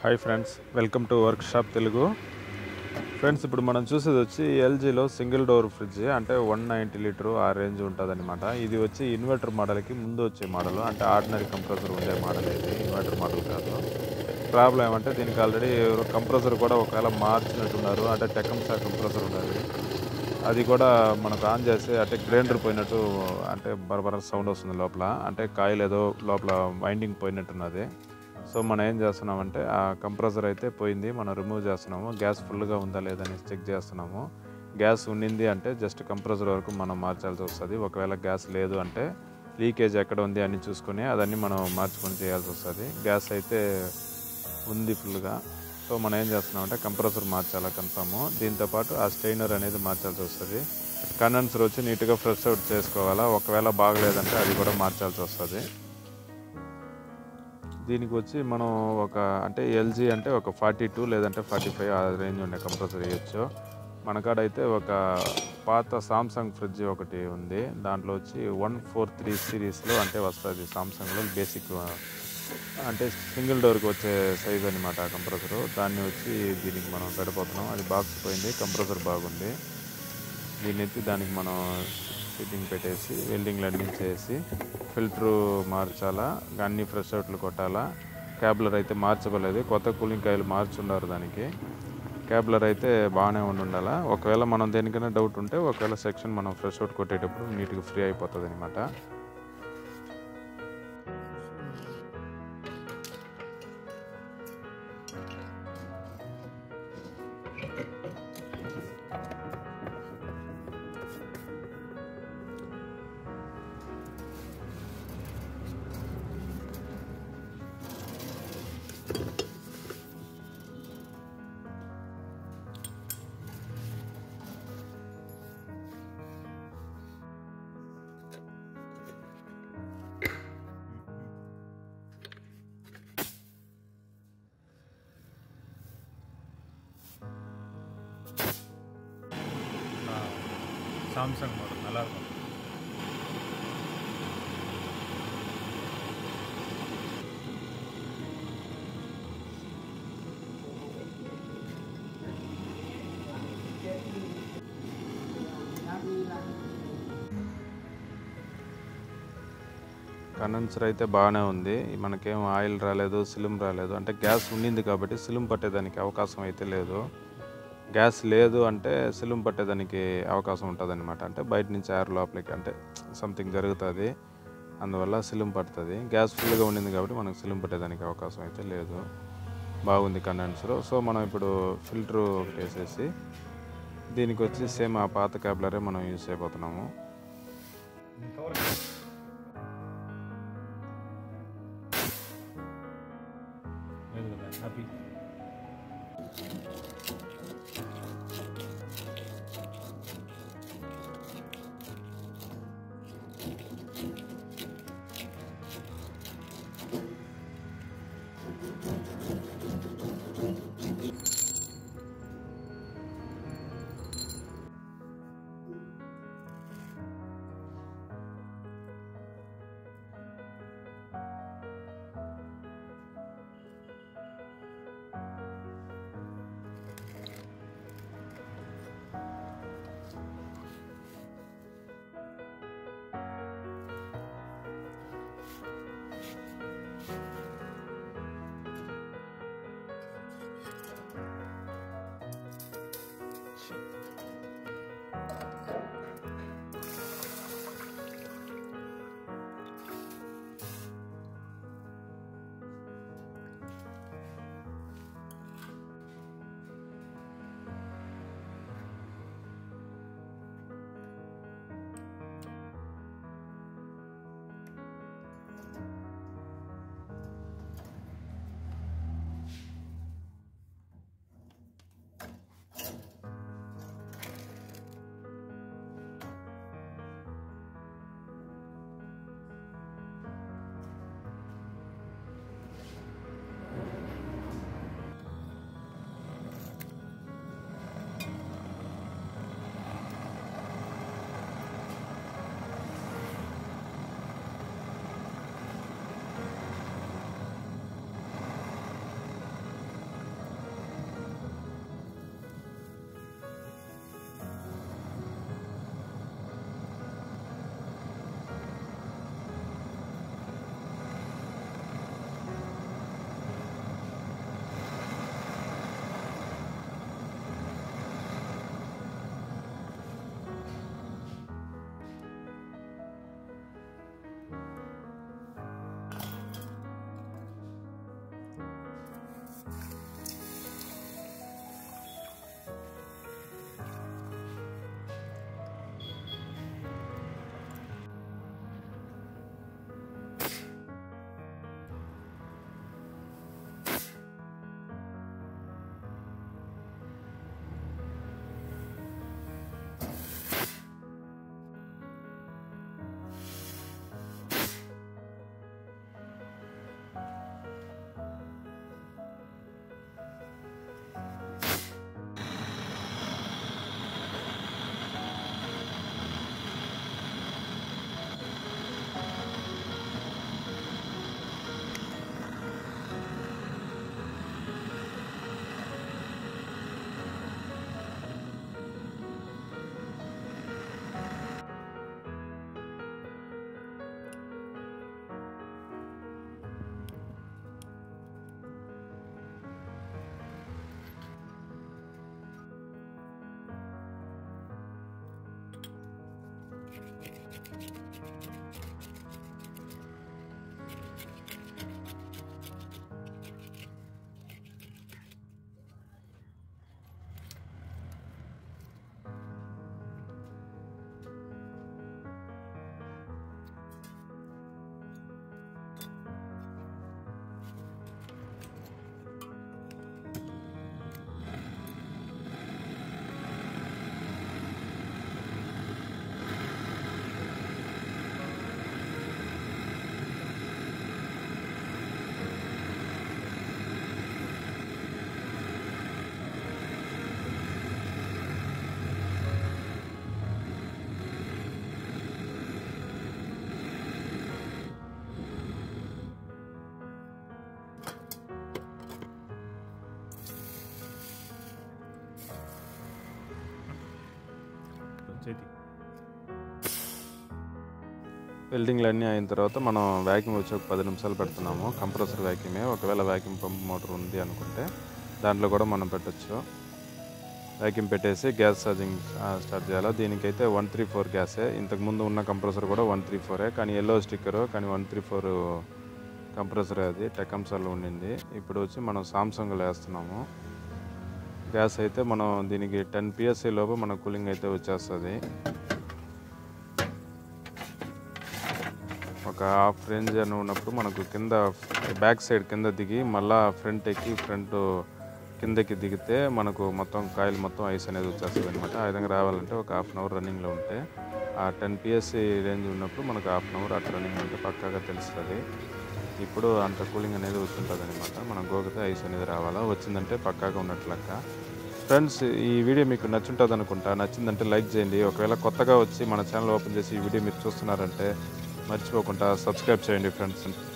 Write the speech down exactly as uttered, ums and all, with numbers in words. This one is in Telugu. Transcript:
Hi friends, welcome to workshop Telugu. Friends, ఇప్పుడు మనం చూసేది వచ్చి ఎల్జీలో సింగిల్ డోర్ ఫ్రిడ్జ్, అంటే వన్ నైంటీ లీటరు ఆ రేంజ్ ఉంటుంది అనమాట. ఇది వచ్చి ఇన్వర్టర్ మోడల్కి ముందు వచ్చే మోడల్, అంటే ఆర్డినరీ కంప్రెసర్ ఉండే మోడల్. ఇది ఇన్వర్టర్ మోడల్ కాదు. ప్రాబ్లం ఏమంటే దీనికి ఆల్రెడీ కంప్రెసర్ కూడా ఒకవేళ మార్చినట్టున్నారు, అంటే టెకంసా కంప్రెసర్ ఉన్నది. అది కూడా మనకు ఆన్ చేస్తే అంటే గ్రైండర్ పోయినట్టు, అంటే బరబర సౌండ్ వస్తుంది లోపల, అంటే కాయిల్ ఏదో లోపల వైండింగ్ పోయినట్టున్నది. సో మనం ఏం చేస్తున్నామంటే ఆ కంప్రెసర్ అయితే పోయింది, మనం రిమూవ్ చేస్తున్నాము. గ్యాస్ ఫుల్గా ఉందా లేదని చెక్ చేస్తున్నాము. గ్యాస్ ఉండింది అంటే జస్ట్ కంప్రెసర్ వరకు మనం మార్చాల్సి వస్తుంది. ఒకవేళ గ్యాస్ లేదు అంటే లీకేజ్ ఎక్కడ ఉంది అని చూసుకొని అదన్నీ మనం మార్చుకొని చేయాల్సి వస్తుంది. గ్యాస్ అయితే ఉంది ఫుల్గా. సో మనం ఏం చేస్తున్నామంటే కంప్రెసర్ మార్చాలా కన్ఫాము. దీంతోపాటు ఆ స్టెయినర్ అనేది మార్చాల్సి వస్తుంది. కండెన్సర్ వచ్చి నీట్గా ఫ్రెష్ అవుట్ చేసుకోవాలా. ఒకవేళ బాగలేదంటే అది కూడా మార్చాల్సి వస్తుంది. దీనికి వచ్చి మనం ఒక అంటే ఎల్జీ అంటే ఒక ఫార్టీ టూ లేదంటే ఫార్టీ ఫైవ్ ఆ రేంజ్ ఉండే కంప్రెసర్ వేయచ్చు. మన కాడ అయితే ఒక పాత సామ్సంగ్ ఫ్రిడ్జ్ ఒకటి ఉంది. దాంట్లో వచ్చి వన్ ఫోర్ త్రీ సిరీస్లో అంటే వస్తుంది సామ్సంగ్లో. బేసిక్ అంటే సింగిల్ డోర్కి వచ్చే సైజ్ అనమాట ఆ కంప్రెసరు. దాన్ని వచ్చి దీనికి మనం పెడిపోతున్నాం. అది బాక్స్ పోయింది, కంప్రెసర్ బాగుంది. దీన్ని ఎత్తి దానికి మనం ఫిట్టింగ్ పెట్టేసి వెల్డింగ్ లెండింగ్ చేసి ఫిల్టరు మార్చాలా, అన్ని ఫ్రెష్ అవుట్లు కొట్టాలా. క్యాబ్లర్ అయితే మార్చబలేదు, కొత్త కూలింగ్ కాయిల్ మార్చుండారు దానికి. క్యాబ్లర్ అయితే బాగానే ఉండాలా. ఒకవేళ మనం దేనికైనా డౌట్ ఉంటే ఒకవేళ సెక్షన్ మనం ఫ్రెష్ అవుట్ కొట్టేటప్పుడు నీట్గా ఫ్రీ అయిపోతుంది అనమాట. சாம்சங் மாடல் நல்லாயிருக்கும். కండెన్సర్ అయితే బాగానే ఉంది. మనకేం ఆయిల్ రాలేదు, సిలిం రాలేదు. అంటే గ్యాస్ ఉండింది కాబట్టి సిలిం పట్టేదానికి అవకాశం అయితే లేదు. గ్యాస్ లేదు అంటే సిలిం పట్టేదానికి అవకాశం ఉంటుంది అనమాట. అంటే బయట నుంచి ఎయిర్ లోపలికి అంటే సంథింగ్ జరుగుతుంది, అందువల్ల సిలిం పడుతుంది. గ్యాస్ ఫుల్గా ఉండింది కాబట్టి మనకు సిలిం పట్టేదానికి అవకాశం అయితే లేదు. బాగుంది కండెన్సరు. సో మనం ఇప్పుడు ఫిల్టరు ఒకటి వేసేసి దీనికి వచ్చి సేమ్ ఆ పాత క్యాబ్లరే మనం యూజ్ చేయబోతున్నాము. హ్యాపీ చేతి వెల్డింగ్లు అన్నీ అయిన తర్వాత మనం వ్యాక్యూమ్ వచ్చి ఒక పది నిమిషాలు పెడుతున్నాము. కంప్రెసర్ వ్యాక్యూమే. ఒకవేళ వ్యాక్యూమ్ పంప్ మోటార్ ఉంది అనుకుంటే దాంట్లో కూడా మనం పెట్టచ్చు. వ్యాక్యూమ్ పెట్టేసి గ్యాస్ ఛార్జింగ్ స్టార్ట్ చేయాలి. దీనికైతే వన్ త్రీ ఫోర్ గ్యాసే. ఇంతకుముందు ఉన్న కంప్రెసర్ కూడా వన్ త్రీ ఫోరే, కానీ ఎల్లో స్టిక్కరు, కానీ వన్ త్రీ ఫోర్ కంప్రెసర్ అది టెకంసార్లో ఉండింది. ఇప్పుడు వచ్చి మనం సామ్సంగ్లో వేస్తున్నాము. గ్యాస్ అయితే మనం దీనికి టెన్ పిఎస్ఐ లోపు మన కూలింగ్ అయితే వచ్చేస్తుంది. ఒక హాఫ్ రేంజ్ అని ఉన్నప్పుడు మనకు కింద బ్యాక్ సైడ్ కింద దిగి మళ్ళా ఫ్రంట్ ఎక్కి ఫ్రంట్ కిందకి దిగితే మనకు మొత్తం కాయిల్ మొత్తం ఐస్ అనేది వచ్చేస్తుంది అనమాట. ఆ విధంగా రావాలంటే ఒక హాఫ్ అన్ అవర్ రన్నింగ్లో ఉంటే, ఆ టెన్ పిఎస్ఐ రేంజ్ ఉన్నప్పుడు మనకు హాఫ్ అన్ అవర్ అట్లా రన్నింగ్ ఉంటే పక్కాగా తెలుస్తుంది. ఇప్పుడు అంత కూలింగ్ అనేది వస్తుంటుంది అనమాట. మనం గోగితే ఐస్ అనేది రావాలా, వచ్చిందంటే పక్కాగా ఉన్నట్లు లెక్క. ఫ్రెండ్స్, ఈ వీడియో మీకు నచ్చుంటుంది అనుకుంటా. నచ్చిందంటే లైక్ చేయండి. ఒకవేళ కొత్తగా వచ్చి మన ఛానల్ ఓపెన్ చేసి ఈ వీడియో మీరు చూస్తున్నారంటే మర్చిపోకుండా సబ్స్క్రైబ్ చేయండి ఫ్రెండ్స్.